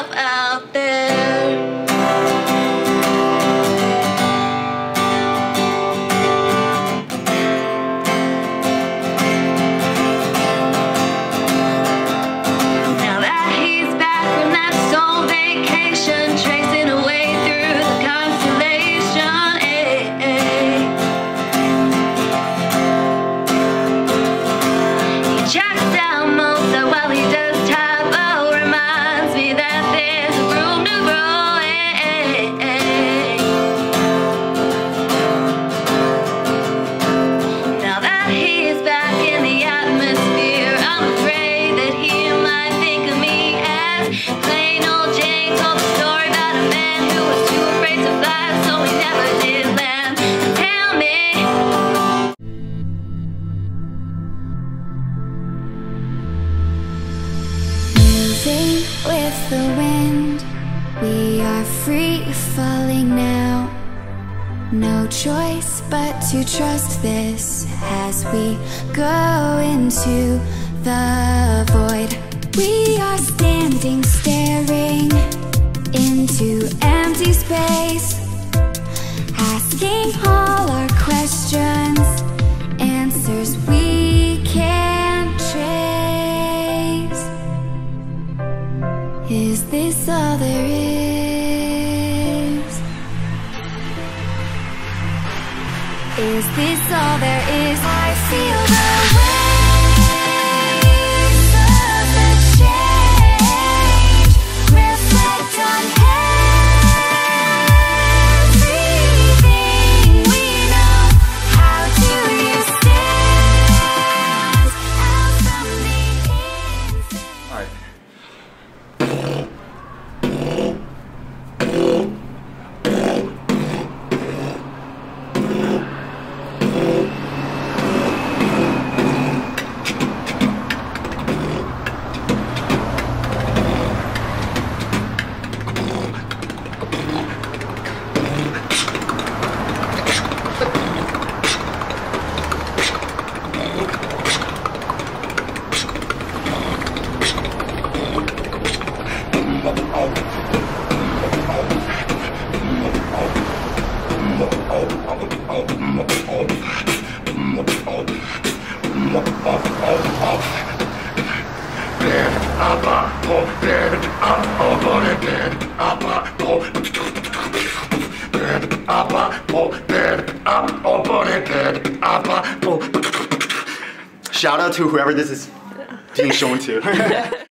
yourself out there. With the wind, we are free falling now. No choice but to trust this as we go into the void. We are standing, staring into empty space, asking all our questions, answers we can't trace. Is this all there is? Is this all there is? I feel the waves of the change reflect on everything we know. How do you stand out from the inside? All right. Shout out to whoever this is being shown to.